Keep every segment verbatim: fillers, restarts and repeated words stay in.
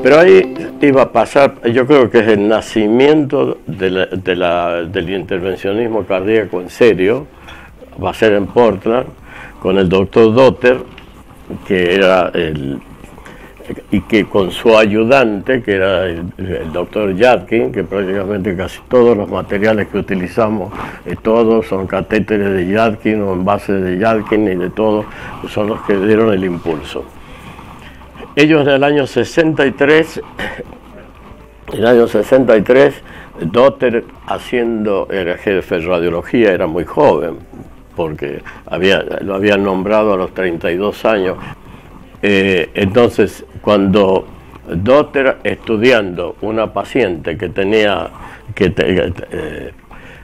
Pero ahí iba a pasar, yo creo que es el nacimiento de la, de la, del intervencionismo cardíaco en serio, va a ser en Portland, con el doctor Dotter, que era el, y que con su ayudante, que era el, el doctor Yadkin, que prácticamente casi todos los materiales que utilizamos, eh, todos son catéteres de Yadkin o envases de Yadkin y de todo, son los que dieron el impulso. Ellos en el año sesenta y tres, en el año sesenta y tres, Dotter haciendo, era jefe de radiología, era muy joven, porque había, lo habían nombrado a los treinta y dos años. Eh, entonces, cuando Dotter estudiando una paciente que tenía, que te, eh,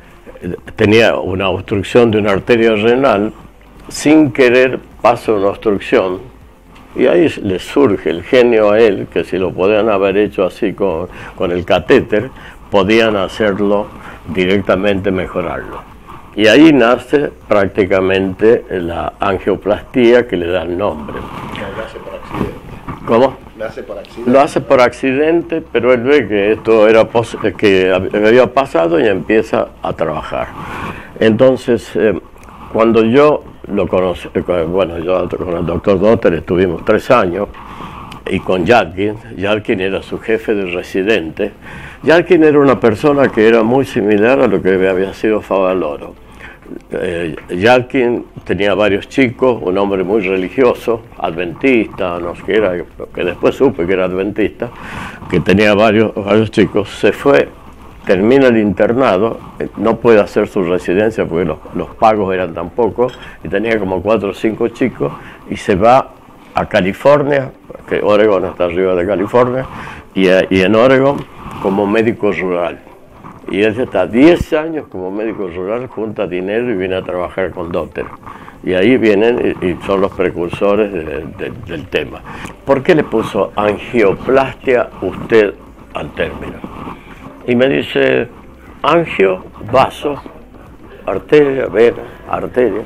tenía una obstrucción de una arteria renal, sin querer pasa una obstrucción, y ahí le surge el genio a él, que si lo podían haber hecho así con, con el catéter, podían hacerlo directamente, mejorarlo. Y ahí nace prácticamente la angioplastía que le da el nombre. Lo hace por accidente. ¿Cómo? Lo hace por accidente. Lo hace por accidente, pero él ve que esto era que había pasado y empieza a trabajar. Entonces, eh, cuando yo lo conocí, bueno, yo con el doctor Dotter estuvimos tres años, y con Yadkin, Yadkin era su jefe de residente. Yadkin era una persona que era muy similar a lo que había sido Favaloro. Eh, Yadkin tenía varios chicos, un hombre muy religioso, adventista, no sé qué era, que después supe que era adventista, que tenía varios, varios chicos, se fue, termina el internado, no puede hacer su residencia porque los, los pagos eran tan pocos, y tenía como cuatro o cinco chicos, y se va a California, que Oregon está arriba de California, y, y en Oregon como médico rural. Y él está diez años como médico rural, junta dinero y viene a trabajar con Dotter. Y ahí vienen y, y son los precursores de, de, del tema. ¿Por qué le puso angioplastia usted al término? Y me dice, angio, vaso, arteria, vena, arteria,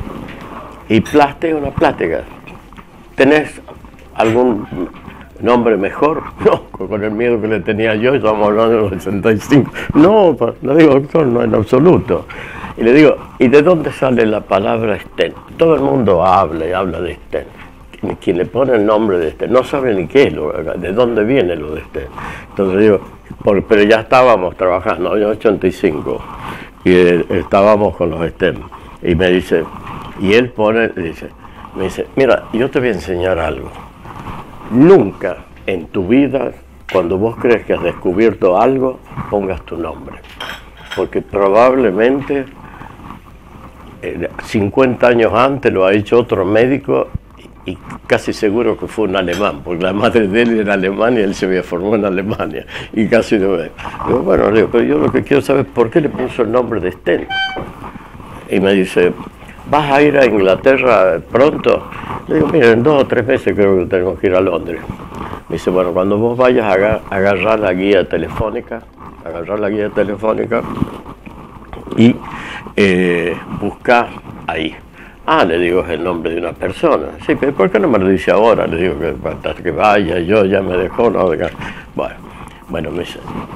y plastia, una plástica. ¿Tenés algún nombre mejor? No, con el miedo que le tenía yo, estamos hablando de los ochenta y cinco. No, le digo, doctor, no en absoluto. Y le digo, ¿y de dónde sale la palabra stent? Todo el mundo habla y habla de stent. Quien le pone el nombre de stent no sabe ni qué es, lo, de dónde viene lo de stent. Entonces digo, por, pero ya estábamos trabajando, en ochenta y cinco, y eh, estábamos con los stent. Y me dice, y él pone, dice, me dice, mira, yo te voy a enseñar algo. Nunca en tu vida, cuando vos crees que has descubierto algo, pongas tu nombre. Porque probablemente eh, cincuenta años antes lo ha hecho otro médico y, y casi seguro que fue un alemán, porque la madre de él era alemana y él se había formado en Alemania. Y casi no ve. Digo, bueno, digo, pero yo lo que quiero saber es por qué le puso el nombre de stent. Y me dice, ¿vas a ir a Inglaterra pronto? Le digo, mira, en dos o tres meses creo que tenemos que ir a Londres. Me dice, bueno, cuando vos vayas a agar agarrar la guía telefónica, agarrar la guía telefónica y eh, buscar ahí. Ah, le digo, es el nombre de una persona. Sí, pero ¿por qué no me lo dice ahora? Le digo, que hasta que vaya, yo ya me dejó, no. Bueno, bueno, me dice,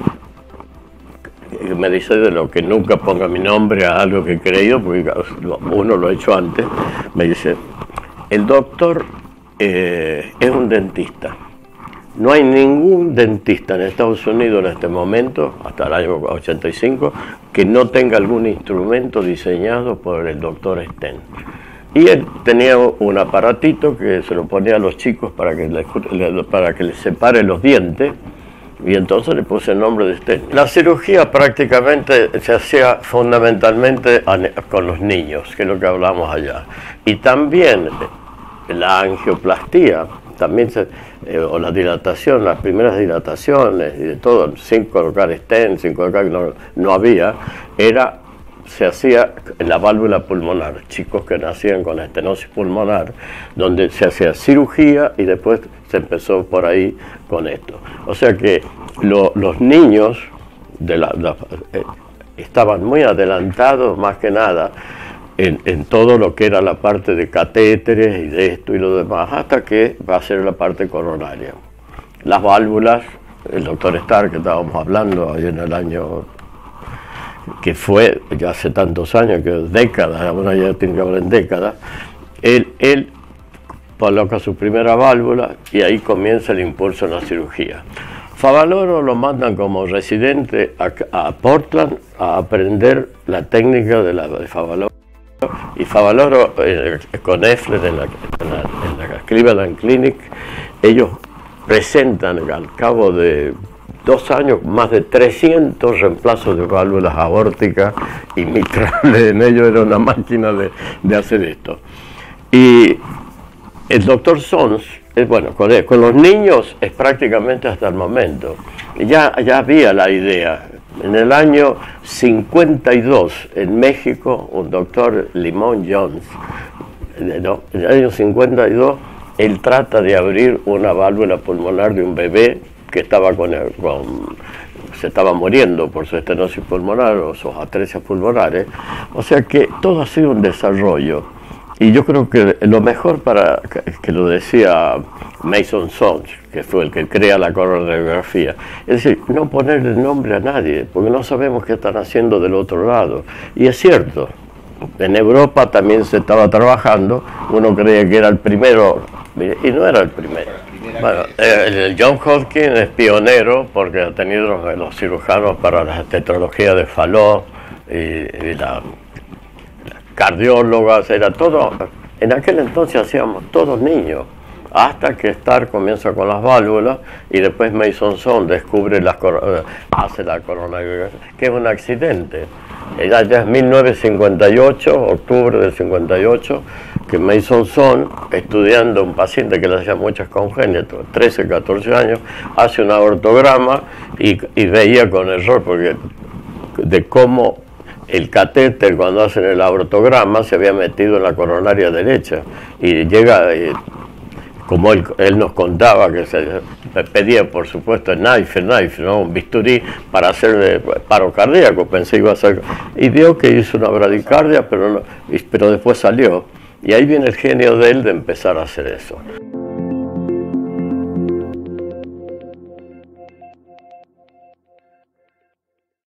me dice de lo que nunca ponga mi nombre a algo que he creído, porque uno lo ha hecho antes. Me dice, el doctor eh, es un dentista. No hay ningún dentista en Estados Unidos en este momento, hasta el año ochenta y cinco, que no tenga algún instrumento diseñado por el doctor Stent. Y él tenía un aparatito que se lo ponía a los chicos para que les, para que les separe los dientes, y entonces le puse el nombre de Stent. La cirugía prácticamente se hacía fundamentalmente con los niños, que es lo que hablamos allá. Y también la angioplastía, también se, eh, o la dilatación, las primeras dilataciones y de todo, sin colocar stent, sin colocar, no, no había, era, se hacía en la válvula pulmonar, chicos que nacían con estenosis pulmonar, donde se hacía cirugía y después se empezó por ahí con esto. O sea que lo, los niños de la, la, eh, estaban muy adelantados más que nada En, en todo lo que era la parte de catéteres y de esto y lo demás, hasta que va a ser la parte coronaria. Las válvulas el doctor Starr, que estábamos hablando ahí en el año, que fue ya hace tantos años, que décadas, ahora ya tiene que hablar en décadas, él, él coloca su primera válvula y ahí comienza el impulso en la cirugía. Favaloro lo mandan como residente a, a Portland a aprender la técnica de la de Favaloro. Y Favaloro eh, con Effler en la, en, la, en la Cleveland Clinic, ellos presentan al cabo de dos años más de trescientos reemplazos de válvulas aórticas y mitrales. En ellos era una máquina de, de hacer esto. Y el doctor Sons, eh, bueno, con, él, con los niños es prácticamente hasta el momento. Ya, ya había la idea. En el año cincuenta y dos, en México, un doctor Limón Jones, no, en el año cincuenta y dos, él trata de abrir una válvula pulmonar de un bebé que estaba con, con se estaba muriendo por su estenosis pulmonar o sus atresias pulmonares. O sea que todo ha sido un desarrollo. Y yo creo que lo mejor para, que lo decía Mason Sons, que fue el que crea la coronariografía, es decir, no ponerle nombre a nadie, porque no sabemos qué están haciendo del otro lado. Y es cierto, en Europa también se estaba trabajando, uno creía que era el primero, y no era el primero. Bueno, el John Hopkins es pionero porque ha tenido los cirujanos para la tetralogía de Fallot y, y la... cardiólogas, era todo, en aquel entonces hacíamos todos niños, hasta que Starr comienza con las válvulas y después Mason Sons descubre las, hace la coronariografía, que es un accidente. Ya, ya es mil novecientos cincuenta y ocho, octubre del cincuenta y ocho, que Mason Sons, estudiando un paciente que le hacía muchas congénitas, trece, catorce años, hace un aortograma y, y veía con error porque de cómo el catéter, cuando hacen el aortograma, se había metido en la coronaria derecha y llega, eh, como él, él nos contaba, que se pedía por supuesto el knife, el knife, ¿no? Un bisturí para hacer paro cardíaco, pensé que iba a hacer, y vio que hizo una bradicardia, pero, no, pero después salió, y ahí viene el genio de él de empezar a hacer eso.